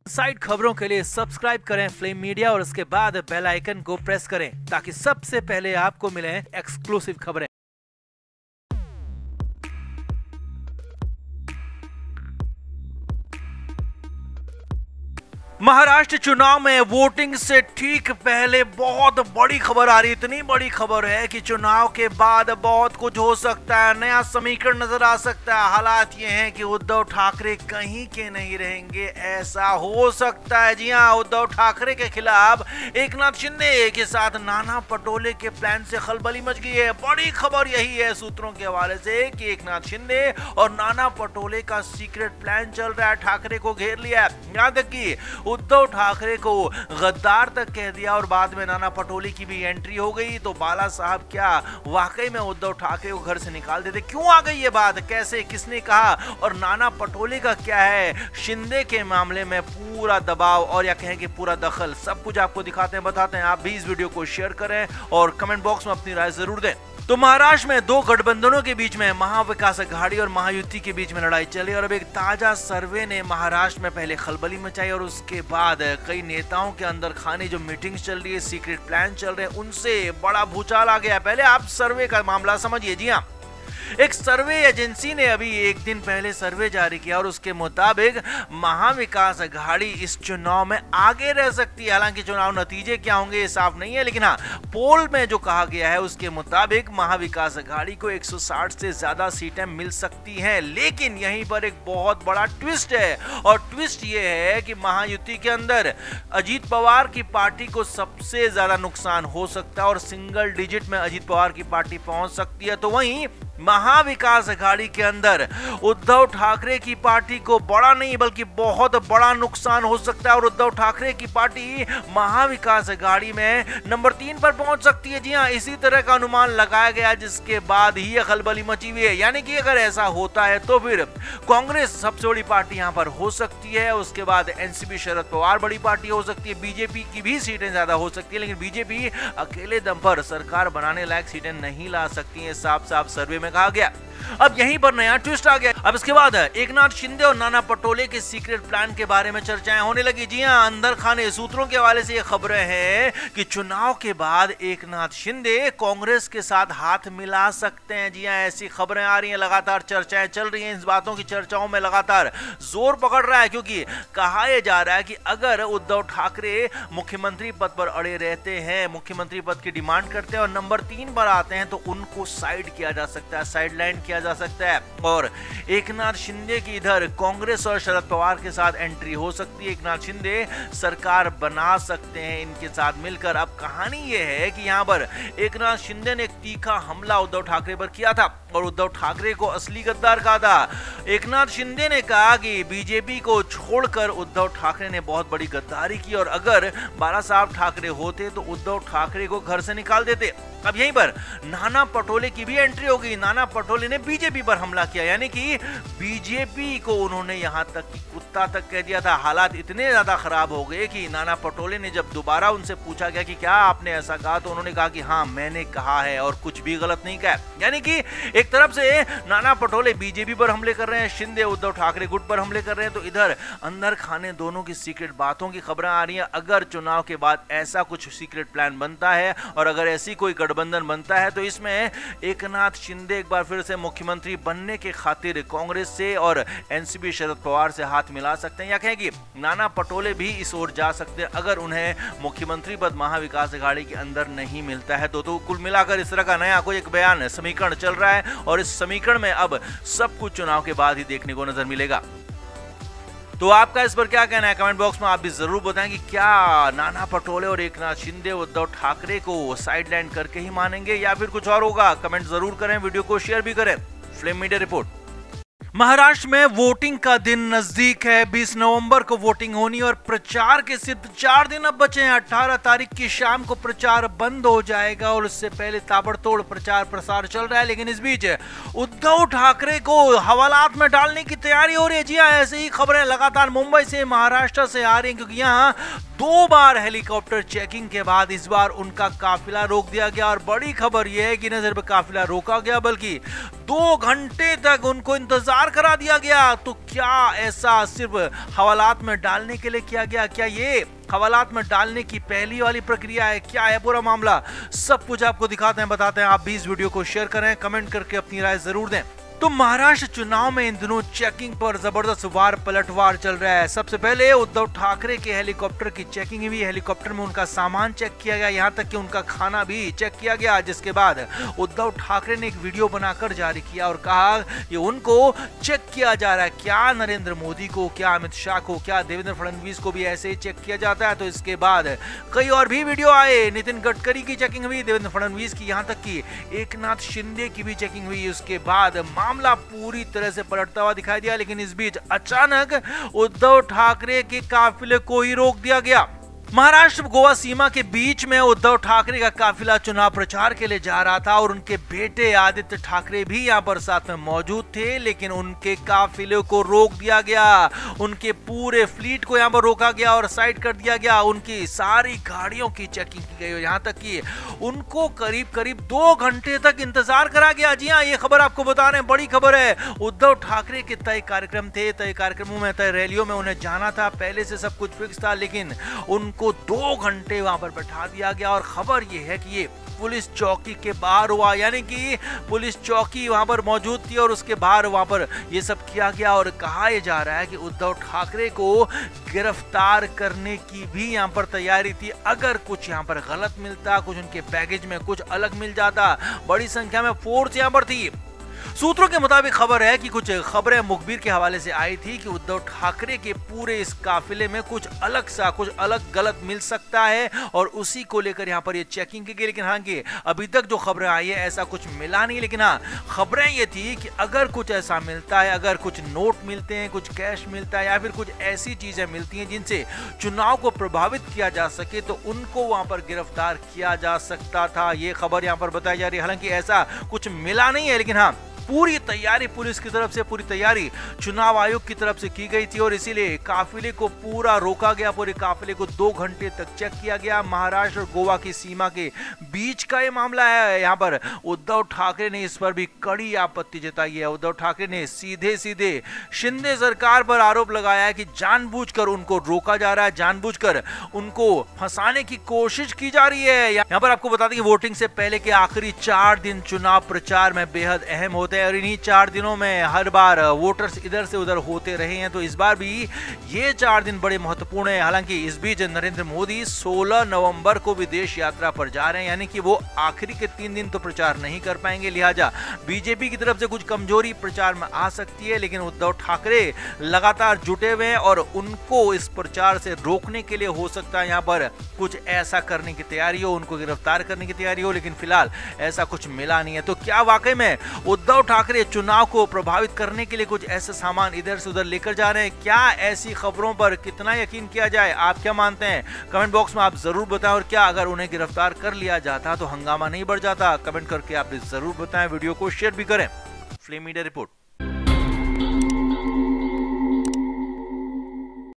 Side खबरों के लिए सब्सक्राइब करें फ्लेम मीडिया और उसके बाद बेल आइकन को प्रेस करें ताकि सबसे पहले आपको मिले एक्सक्लूसिव खबरें। महाराष्ट्र चुनाव में वोटिंग से ठीक पहले बहुत बड़ी खबर आ रही है। इतनी बड़ी खबर है कि चुनाव के बाद बहुत कुछ हो सकता है, नया समीकरण नजर आ सकता है। हालात ये हैं कि उद्धव ठाकरे कहीं के नहीं रहेंगे, ऐसा हो सकता है। जी हां, उद्धव ठाकरे के खिलाफ एकनाथ शिंदे के साथ नाना पटोले के प्लान से खलबली मच गई है। बड़ी खबर यही है सूत्रों के हवाले से कि एकनाथ शिंदे और नाना पटोले का सीक्रेट प्लान चल रहा है, ठाकरे को घेर लिया है। यहां तक कि उद्धव ठाकरे को गद्दार तक कह दिया और बाद में नाना पटोले की भी एंट्री हो गई। तो बाला साहब क्या वाकई में उद्धव ठाकरे को घर से निकाल देते? क्यों आ गई ये बात, कैसे, किसने कहा और नाना पटोले का क्या है शिंदे के मामले में पूरा दबाव और या कहें कि पूरा दखल, सब कुछ आपको दिखाते हैं, बताते हैं। आप भी इस वीडियो को शेयर करें और कमेंट बॉक्स में अपनी राय जरूर दें। तो महाराष्ट्र में दो गठबंधनों के बीच में महाविकास अघाड़ी और महायुति के बीच में लड़ाई चली और अब एक ताजा सर्वे ने महाराष्ट्र में पहले खलबली मचाई और उसके बाद कई नेताओं के अंदर खाने जो मीटिंग्स चल रही है, सीक्रेट प्लान चल रहे हैं, उनसे बड़ा भूचाल आ गया। पहले आप सर्वे का मामला समझिए। जी हाँ, एक सर्वे एजेंसी ने अभी एक दिन पहले सर्वे जारी किया और उसके मुताबिक महाविकास अघाड़ी इस चुनाव में आगे रह सकती है। हालांकि चुनाव नतीजे क्या होंगे ये साफ नहीं है, लेकिन हाँ, पोल में जो कहा गया है उसके मुताबिक महाविकास अघाड़ी को 160 से ज्यादा सीटें मिल सकती हैं। लेकिन यहीं पर एक बहुत बड़ा ट्विस्ट है और ट्विस्ट ये है कि महायुति के अंदर अजीत पवार की पार्टी को सबसे ज्यादा नुकसान हो सकता है और सिंगल डिजिट में अजीत पवार की पार्टी पहुंच सकती है। तो वहीं महाविकास अघाड़ी के अंदर उद्धव ठाकरे की पार्टी को बड़ा नहीं बल्कि बहुत बड़ा नुकसान हो सकता है और उद्धव ठाकरे की पार्टी महाविकास अघाड़ी में नंबर 3 पर पहुंच सकती है। जी हां, इसी तरह का अनुमान लगाया गया जिसके बाद ही खलबली मची हुई है। यानी कि अगर ऐसा होता है तो फिर कांग्रेस सबसे बड़ी पार्टी यहां पर हो सकती है, उसके बाद एनसीपी शरद पवार बड़ी पार्टी हो सकती है, बीजेपी की भी सीटें ज्यादा हो सकती है, लेकिन बीजेपी अकेले दम पर सरकार बनाने लायक सीटें नहीं ला सकती है, साफ साफ सर्वे में कहा गया। अब यहीं पर नया ट्विस्ट आ गया। अब इसके बाद एकनाथ शिंदे और नाना पटोले के सीक्रेट प्लान के बारे में चर्चाएं होने लगी। जी हां, अंदर खाने सूत्रों के हवाले से ये खबरें हैं कि चुनाव के बाद एकनाथ शिंदे कांग्रेस के साथ हाथ मिला सकते हैं। जी हां, ऐसी खबरें आ रही हैं, लगातार चर्चाएं चल रही हैं। इस बातों की चर्चाओं में लगातार जोर पकड़ रहा है क्योंकि कहा यह जा रहा है कि अगर उद्धव ठाकरे मुख्यमंत्री पद पर अड़े रहते हैं, मुख्यमंत्री पद की डिमांड करते हैं और नंबर 3 पर आते हैं तो उनको साइड किया जा सकता है, साइडलाइन किया जा सकता है और एकनाथ शिंदे की इधर कांग्रेस और शरद पवार के साथ एंट्री हो सकती है। एकनाथ शिंदे सरकार बना सकते हैं इनके साथ मिलकर। अब कहानी यह है कि यहां पर एकनाथ शिंदे ने एक तीखा हमला उद्धव ठाकरे पर किया था और उद्धव ठाकरे को असली गद्दार कहा था। एकनाथ शिंदे ने कहा कि बीजेपी को छोड़कर उद्धव ठाकरे ने बहुत बड़ी गद्दारी की और अगर बाला साहब ठाकरे होते तो उद्धव ठाकरे को घर से निकाल देते। अब यहीं पर नाना पटोले की भी एंट्री हो गई। नाना पटोले ने बीजेपी पर हमला किया, यानी कि बीजेपी को उन्होंने यहां तक कि कुत्ता तक कह दिया था। हालात इतने ज्यादा खराब हो गए कि नाना पटोले ने जब दोबारा उनसे पूछा गया कि क्या आपने ऐसा कहा, तो उन्होंने कहा कि हाँ मैंने कहा है और कुछ भी गलत नहीं कहा। यानी कि एक तरफ से नाना पटोले बीजेपी पर हमले कर रहे हैं, शिंदे उद्धव ठाकरे गुट पर हमले कर रहे हैं, तो इधर अंदर खाने दोनों की सीक्रेट बातों की खबरें आ रही हैं। अगर चुनाव के बाद ऐसा कुछ सीक्रेट प्लान बनता है और अगर ऐसी कोई गठबंधन बनता है तो इसमें एकनाथ शिंदे एक बार फिर से मुख्यमंत्री बनने के खातिर कांग्रेस से और एनसीपी शरद पवार से हाथ मिला सकते हैं, या कहें कि नाना पटोले भी इस ओर जा सकते हैं अगर उन्हें मुख्यमंत्री पद महाविकास अघाड़ी के अंदर नहीं मिलता है। तो कुल मिलाकर इस तरह का नया कोई एक बयान समीकरण चल रहा है और इस समीकरण में अब सब कुछ चुनाव के बाद ही देखने को नजर मिलेगा। तो आपका इस पर क्या कहना है कमेंट बॉक्स में आप भी जरूर बताएं कि क्या नाना पटोले और एकनाथ शिंदे उद्धव ठाकरे को साइडलाइन करके ही मानेंगे या फिर कुछ और होगा? कमेंट जरूर करें, वीडियो को शेयर भी करें। Flame Media report. महाराष्ट्र में वोटिंग का दिन नजदीक है। 20 नवंबर को वोटिंग होनी और प्रचार के सिर्फ 4 दिन अब बचे हैं। 18 तारीख की शाम को प्रचार बंद हो जाएगा और उससे पहले ताबड़तोड़ प्रचार प्रसार चल रहा है। लेकिन इस बीच उद्धव ठाकरे को हवालात में डालने की तैयारी हो रही है। जी हां, ऐसे ही खबरें लगातार मुंबई से, महाराष्ट्र से आ रही हैं क्योंकि यहाँ 2 बार हेलीकॉप्टर चेकिंग के बाद इस बार उनका काफिला रोक दिया गया। और बड़ी खबर यह है कि न सिर्फ काफिला रोका गया बल्कि 2 घंटे तक उनको इंतजार करा दिया गया। तो क्या ऐसा सिर्फ हवालात में डालने के लिए किया गया? क्या ये हवालात में डालने की पहली वाली प्रक्रिया है? क्या है पूरा मामला? सब कुछ आपको दिखाते हैं, बताते हैं। आप भी इस वीडियो को शेयर करें, कमेंट करके अपनी राय जरूर दें। तो महाराष्ट्र चुनाव में इन दिनों चेकिंग पर जबरदस्त वार पलटवार चल रहा है। सबसे पहले उद्धव ठाकरे के हेलीकॉप्टर की चेकिंग हुई। हेलीकॉप्टर में उनका सामान चेक किया गया, यहां तक कि उनका खाना भी चेक किया गया। जिसके बाद उद्धव ठाकरे ने एक वीडियो बनाकर जारी किया और कहा कि उनको चेक किया जा रहा है। क्या नरेंद्र मोदी को, क्या अमित शाह को, क्या देवेंद्र फडणवीस को भी ऐसे ही चेक किया जाता है? तो इसके बाद कई और भी वीडियो आए। नितिन गडकरी की चेकिंग हुई, देवेंद्र फडणवीस की, यहां तक कि एकनाथ शिंदे की भी चेकिंग हुई। उसके बाद मामला पूरी तरह से पलटता हुआ दिखाई दिया। लेकिन इस बीच अचानक उद्धव ठाकरे के काफिले को ही रोक दिया गया। महाराष्ट्र गोवा सीमा के बीच में उद्धव ठाकरे का काफिला चुनाव प्रचार के लिए जा रहा था और उनके बेटे आदित्य ठाकरे भी यहां पर साथ में मौजूद थे। लेकिन उनके काफिले को रोक दिया गया, उनके पूरे फ्लीट को यहां पर रोका गया और साइड कर दिया गया। उनकी सारी गाड़ियों की चेकिंग की गई, यहां तक कि उनको करीब करीब 2 घंटे तक इंतजार करा गया। जी हाँ, ये खबर आपको बता रहे हैं, बड़ी खबर है। उद्धव ठाकरे के तय कार्यक्रम थे, तय कार्यक्रमों में, तय रैलियों में उन्हें जाना था, पहले से सब कुछ फिक्स था। लेकिन को 2 घंटे वहां पर बैठा दिया गया। और खबर यह है कि ये पुलिस चौकी के बाहर हुआ, यानी कि पुलिस चौकी वहां पर मौजूद थी और उसके बाहर वहां पर ये सब किया गया। और कहा यह जा रहा है कि उद्धव ठाकरे को गिरफ्तार करने की भी यहां पर तैयारी थी। अगर कुछ यहां पर गलत मिलता, कुछ उनके बैगेज में कुछ अलग मिल जाता। बड़ी संख्या में फोर्स यहां पर थी। सूत्रों के मुताबिक खबर है कि कुछ खबरें मुखबिर के हवाले से आई थी कि उद्धव ठाकरे के पूरे इस काफिले में कुछ अलग गलत मिल सकता है और उसी को लेकर यहां पर ये चेकिंग की गई। लेकिन हाँ, कि अभी तक जो खबरें आई है ऐसा कुछ मिला नहीं। लेकिन हाँ, खबरें ये थी कि अगर कुछ ऐसा मिलता है, अगर कुछ नोट मिलते हैं, कुछ कैश मिलता है या फिर कुछ ऐसी चीजें मिलती हैं जिनसे चुनाव को प्रभावित किया जा सके तो उनको वहां पर गिरफ्तार किया जा सकता था। ये खबर यहां पर बताई जा रही है। हालांकि ऐसा कुछ मिला नहीं है, लेकिन हाँ, पूरी तैयारी पुलिस की तरफ से, पूरी तैयारी चुनाव आयोग की तरफ से की गई थी और इसीलिए काफिले को पूरा रोका गया। पूरे काफिले को 2 घंटे तक चेक किया गया। महाराष्ट्र और गोवा की सीमा के बीच का ये मामला है। यहाँ पर उद्धव ठाकरे ने इस पर भी कड़ी आपत्ति जताई है। उद्धव ठाकरे ने सीधे शिंदे सरकार पर आरोप लगाया है कि जानबूझकर उनको रोका जा रहा है, जानबूझकर उनको फंसाने की कोशिश की जा रही है। यहाँ पर आपको बता दें कि वोटिंग से पहले के आखिरी 4 दिन चुनाव प्रचार में बेहद अहम होते हैं और इन्हीं 4 दिनों में हर बार वोटर्स इधर से उधर होते रहे हैं। तो इस बार भी ये 4 दिन बड़े महत्वपूर्ण है। हालांकि इस बीच नरेंद्र मोदी 16 नवंबर को विदेश यात्रा पर जा रहे हैं, यानी कि वो आखिरी के 3 दिन तो प्रचार नहीं कर पाएंगे। लिहाजा बीजेपी की तरफ से कुछ कमजोरी प्रचार में आ सकती है। लेकिन उद्धव ठाकरे लगातार जुटे हुए हैं और उनको इस प्रचार से रोकने के लिए हो सकता है यहाँ पर कुछ ऐसा करने की तैयारी हो, उनको गिरफ्तार करने की तैयारी हो। लेकिन फिलहाल ऐसा कुछ मिला नहीं है। तो क्या वाकई में उद्धव ठाकरे चुनाव को प्रभावित करने के लिए कुछ ऐसे सामान इधर से उधर लेकर जा रहे हैं? क्या ऐसी खबरों पर कितना यकीन किया जाए? आप क्या मानते हैं? कमेंट बॉक्स में आप जरूर बताएं। और क्या अगर उन्हें गिरफ्तार कर लिया जाता तो हंगामा नहीं बढ़ जाता? कमेंट करके आप जरूर बताएं। वीडियो को शेयर भी करें। Flame Media report.